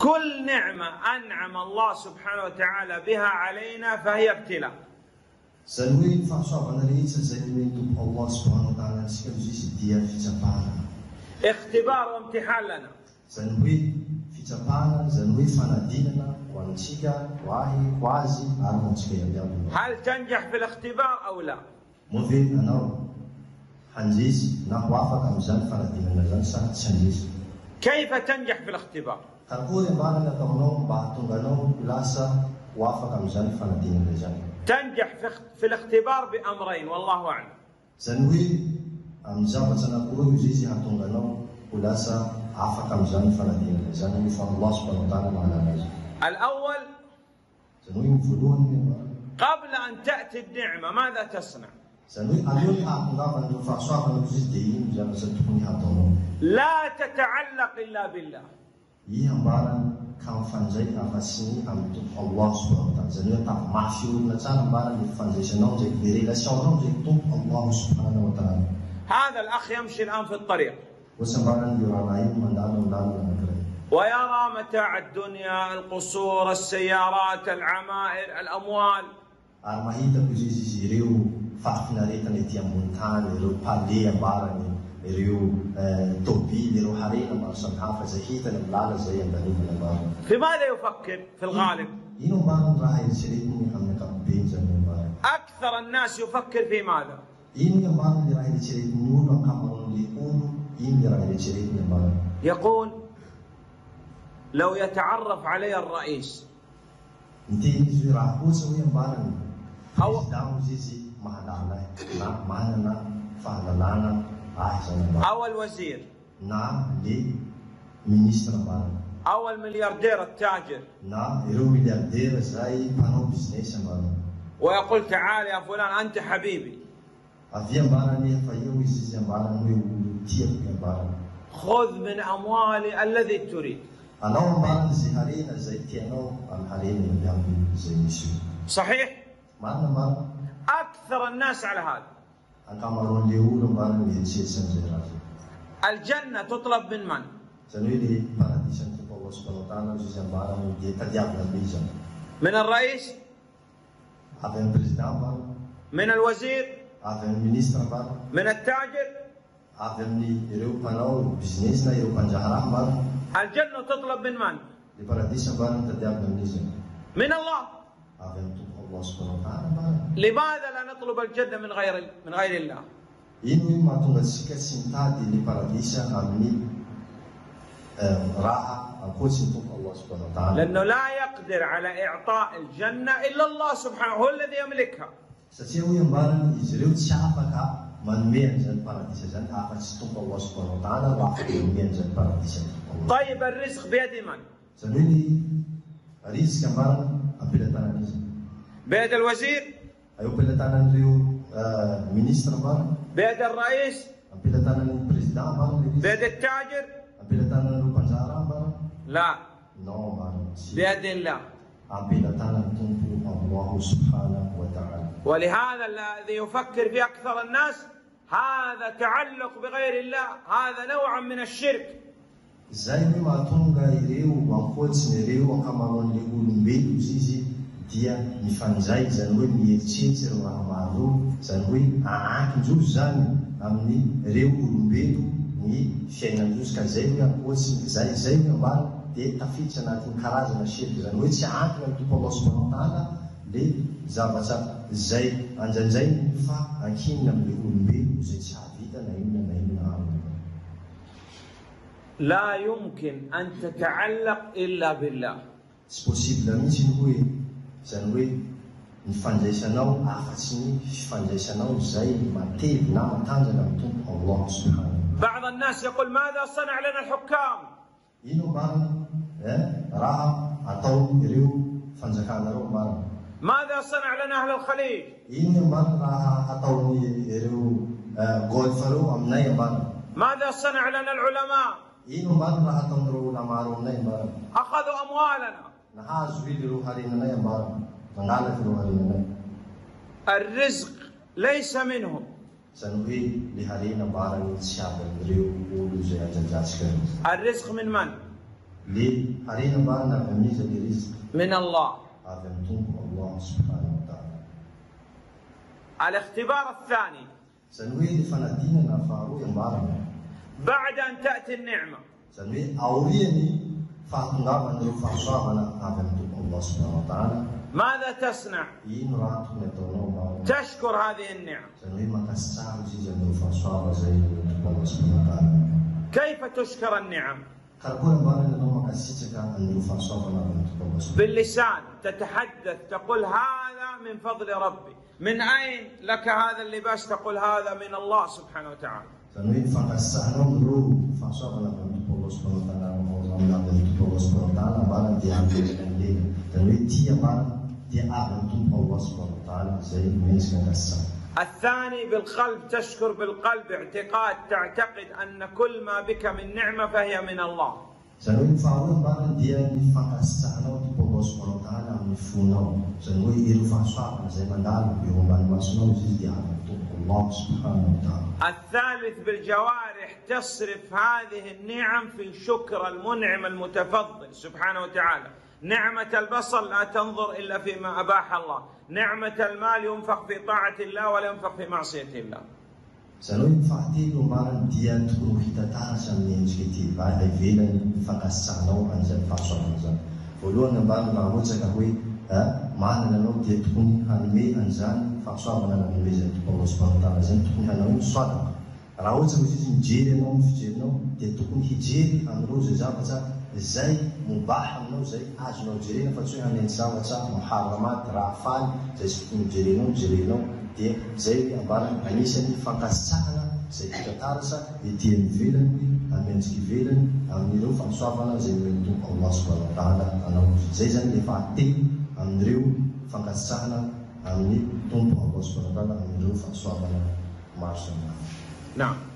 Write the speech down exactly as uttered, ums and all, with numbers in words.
كل نعمة أنعم الله سبحانه وتعالى بها علينا فهي ابتلاء. Zanui fahsoavana rehetra zay nomeny Tompo Allah subhanahu wa ta'ala antsika amin'izy dia fitsapahana. اختبار وامتحان لنا. Zany hoe fitsapahana, zany hoe fanadinana ho antsika, ho ahy, ho azy ary ho antsika ihany ihany. هل تنجح في الاختبار أو لا؟ Moa ve anao hanjesy na ho afaka amin'izany fanadinana zany sa tsy hanjesy? كيف تنجح في الاختبار؟ Karakory ambarana ataonao mba hahatonga anao lasa ho afaka amin'izany fanadinana zany? تنجح في الاختبار بأمرين والله أعلم. Zany hoe amin'ny zavatra anankiroa io izy hahatonga anao ho lasa afaka amin'izany fanadinana zany fa Allah subhanahu wa ta'ala mahalala azy. الأول Zany hoe voalohany قبل أن تأتي النعمة ماذا تصنع؟ zany hoe alohan'ny hahatongavana ireo fahasoavana izy dia ino zavatra tokony hataonao? لا تتعلق إلا بالله. I ambarany ka mifandray afa-tsy ny amin'ny Tompo Allah subhanahu wa ta'ala. Zany hoe tafy olona tsara ambarany ny fifandraisanao ndraiky ny relationao ndraiky Tompo Allah subhanahu wa ta'ala. هذا الأخ يمشي الآن في الطريق Ohatsy ambarany io rahalahy mandalo amin'ny lalana anankiray. ويرى متاع الدنيا، القصور، السيارات، العمائر، الأموال. Ary mahitako izy izy ireo fahafinaretana ety ambony tany, ireo palais ambarany, ireo tobily, ireo harena maro samihafa zay hitany amin'ny lala zay andanivana ambarany. في ماذا يفكر في الغالب؟ Ino ambarany raha eritreretiny amin'ny ankapobeny zany ambarany? أكثر الناس يفكر في ماذا؟ Ino ambarany le raha eritreretiny olo ankamaroan'le olo, ino le raha eritreretiny ambarany? يقول لو يتعرف علي الرئيس Miteny izy hoe raha ohatsy hoe ambarany president izy izy mahalala na manana fahalalana ahy zany ambarany. أو الوزير Na le ministre ambarany. أو الملياردير التاجر Na ireo milliardaire zay mpanao business ambarany. ويقول تعال يا فلان أنت حبيبي Avy ambarany fa eo izy izy ambarany hoe olo tiako ambarany. خذ من أموالي الذي تريد. Anao ambarany zay harena zay tianao amin'ny harena iny amin'ny zay misy. صحيح؟ Marina ambarany. أكثر الناس على هذا. Ankamaroan'le olo ambarany mieritseritsy an'izay raha zay. الجنة تطلب من من؟ Zany hoe le paradisan'ny Tompo Allah subhanahu wa ta'ala izy ambarany dia tadiavina amin'ny izy. من الرئيس؟ Avy amin'ny president ambarany. من الوزير؟ Avy amin'ny ministre ambarany. من التاجر؟ Avy amin'ny ireo mpanao business na ireo mpanjaha raha ambarany. الجنة تطلب من من؟ Le paradis ambarany tadiavina amin'ny izy. من الله. Avy amin'ny Tompo Allah subhanahu wa ta'ala ambarany. لماذا لا نطلب الجنة من غير من غير الله؟ Ino hoe mahatonga antsika tsy mitady le paradisa amin'ny raha ankoatsy ny Tompo Allah subhanahu wa ta'ala. لأنه لا يقدر على إعطاء الجنة إلا الله سبحانه، هو الذي يملكها. Satria hoe ambarany izy ireo tsy afaka manome an'izany paradisa zany afa-tsy Tompo Allah subhanahu wa ta'ala raha afaka manome an'izany paradisa. طيب الرزق بيد من؟ Zany hoe ny rizika ambarany ampelantanan'izy. بيد الوزير؟ Eo ampelantanan'ireo ministre ambarany. بيد الرئيس؟ Ampelantanan'ny president ambarany. بيد التاجر؟ Ampelantanan'ireo mpanjara ambarany. لا، No ambarany. بيد الله. Ampelantanan'ny Tompo Allah subhanahu wa ta'ala. ولهذا الذي يفكر في أكثر الناس هذا تعلق بغير الله، هذا نوع من الشرك. Zay hoe mahatonga ireo ankoatsy ny ireo ankamaroan'le olombelo izy dia mifandray, zany hoe mieritseritsy ireo raha maro, zany hoe aankindrozy zany amin'ny ireo olombelo ny fiainandrozy ka zay hoe ankoatsy zay zay hoe ambara dia tafiditra anatin'ny karazana shirky, zany hoe tsy ankina ny Tompo Allah subhanahu wa ta'ala le zavatra zay anjanjay fa ankinina amin'le olombelo zay tsy havita na inona na inona aminy. لا يمكن أن تتعلق إلا بالله. Tsy possible mihitsy ny hoe zany hoe ny fandraisanao afa-tsy ny fifandraisanao zay matevy na matanjaka amin'ny Tompo Allah subhanahu. بعض الناس يقول ماذا صنع لنا الحكام؟ Ino marina raha atao ireo fanjakanareo marina. ماذا صنع لنا أهل الخليج؟ Ino marina raha ataony ireo golfareo aminay marina. ماذا صنع لنا العلماء؟ Ino marina raha ataon'ireo olamaro aminay marina. أخذوا أموالنا. Nahazo ireo harenanay marina. Nangalaky ireo harenanay. الرزق ليس منهم. Zany hoe le harena marina tsy avy amin'ireo olo zay ajanjatsika. الرزق من من؟ Le harina ambany avy amin'iza le rizika? من الله. Avy amin'ny tompo Allah subhanahu wa ta'ala. الاختبار الثاني Zany hoe le fanadinana faharoa ambarana. بعد أن تأتي النعمة Zany hoe aoriany fahatongavana ireo fahasoavana avy amin'ny tompo Allah subhanahu wa ta'ala. ماذا تصنع؟ Ino raha tokony ataonao ambarana? تشكر هذه النعم. Zany hoe makasitrahana izy amin'ireo fahasoava zay tompo Allah subhanahu wa ta'ala. كيف تشكر النعم؟ Karakory ambarana ianao makasitraka amin'ireo fahasoavana avy amin'ny tompo Allah subhanahu wa ta'ala. باللسان تتحدث تقول هذا من فضل ربي. من أين لك هذا اللباس؟ تقول هذا من الله سبحانه وتعالى. Zany hoe fankasitrahanao amin'ireo fahasoavana avy amin'ny tompo Allah subhanahu wa ta'ala, amin'ny amin'ny tompo Allah subhanahu wa ta'ala ambarana dia amin'ilay. Zany hoe tia ambarana dia avy amin'ny tompo Allah subhanahu wa ta'ala zay mendrika ankasitrahana. الثاني بالقلب تشكر بالقلب اعتقاد تعتقد أن كل ما بك من نعمة فهي من الله. Zany hoe faharoa ambarana dia ny fankasitrahanao tompo Allah subhanahu wa ta'ala amin'ny fonao. Zany hoe ireo fahasoavana zay mandalo eo ambany masonao izy dia avy amin'ny tompo Allah subhanahu wa ta'ala. الثالث بالجوارح تصرف هذه النعم في شكر المنعم المتفضل سبحانه وتعالى. نعمة البصر لا تنظر إلا فيما أباح الله. نعمة المال ينفق في طاعة الله ولا ينفق في معصية الله. Zany hoe ny fahatelo ambarana dia tokony hitantara sy amin'ny endrika ity vava ivelany fankasitrahanao an'izany fahasoavana zany. Voalohany ambarana raha ohatra ka hoe manana anao dia tokony hanome an'izany fahasoavana nanomezany tompo Allah subhanahu wa ta'ala zany tokony hanao soadaka. Raha ohatra hoe izy mijery anao ny fijerinao dia tokony hijery amin'ireo zay zavatra zay mubaha aminao zay azonao jerena fa tsy hoe hanenty zavatra muharramat raha faly zay tsy tokony jerenao jerenao dia zay ambarana anisany fankasitrahana zay hitantara sa ety ivelany amendrika ivelany amin'ireo fahasoavana zay ny tompo Allah subhanahu wa ta'ala anao. Zay zany le fahatelo amin'ireo fankasitrahana amin'ny tompo Allah subhanahu wa ta'ala amin'ireo fahasoavana maro samihafa. نعم.